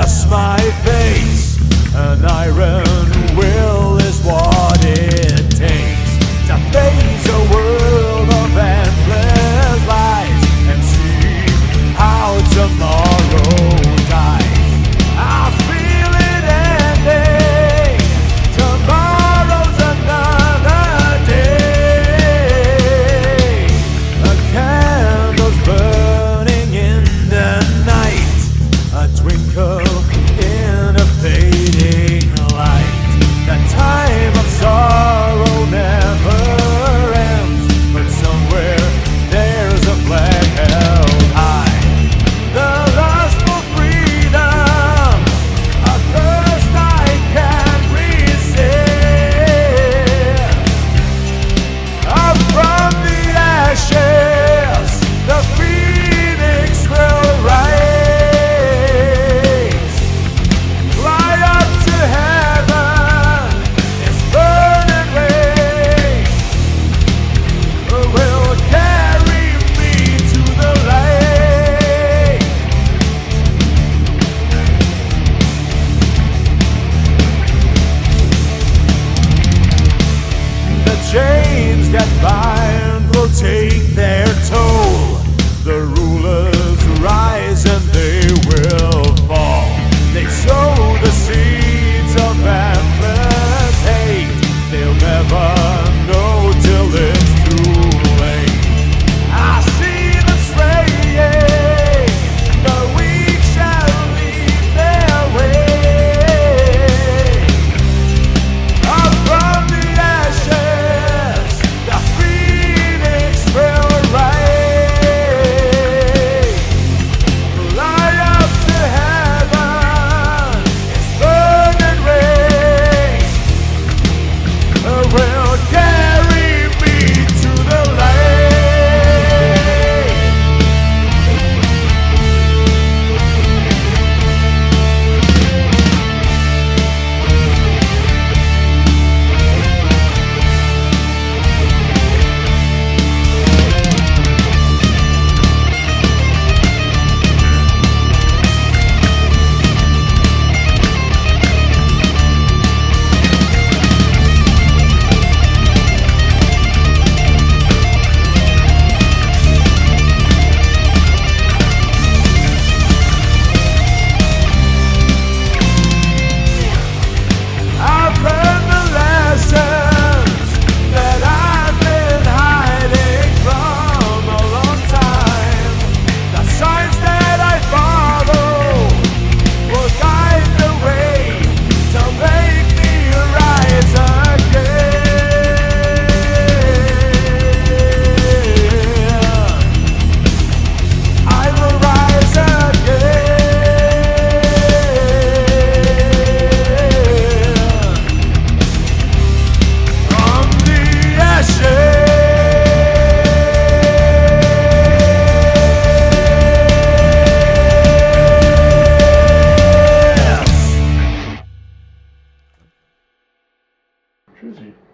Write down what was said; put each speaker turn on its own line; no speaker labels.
bless my face. An iron will is what it takes to face a world of endless lies and see how tomorrow dies. I feel it ending. Tomorrow's another day. A candle's burning in the night, a twinkle in a fading light. The time of sorrow never ends, but somewhere there's a flag held high. The lust for freedom, a thirst I can't resist. Up from the ashes, the phoenix will rise. Fly up to heaven, its burning rays will carry me to the light. The chains that bind will take their toll. The rulers rise and they will fall. They sow the seeds of endless hate. They'll never know till it's too late. I see them swaying, the weak shall lead their way. Up from the ashes, the phoenix will rise. Fly up to heaven, its burning rays will carry me to the light. I've learned the lessons that I've been hiding from a long time. The signs that I follow will guide the way to make me rise again. I will rise again. From the ashes.
Tschüssi.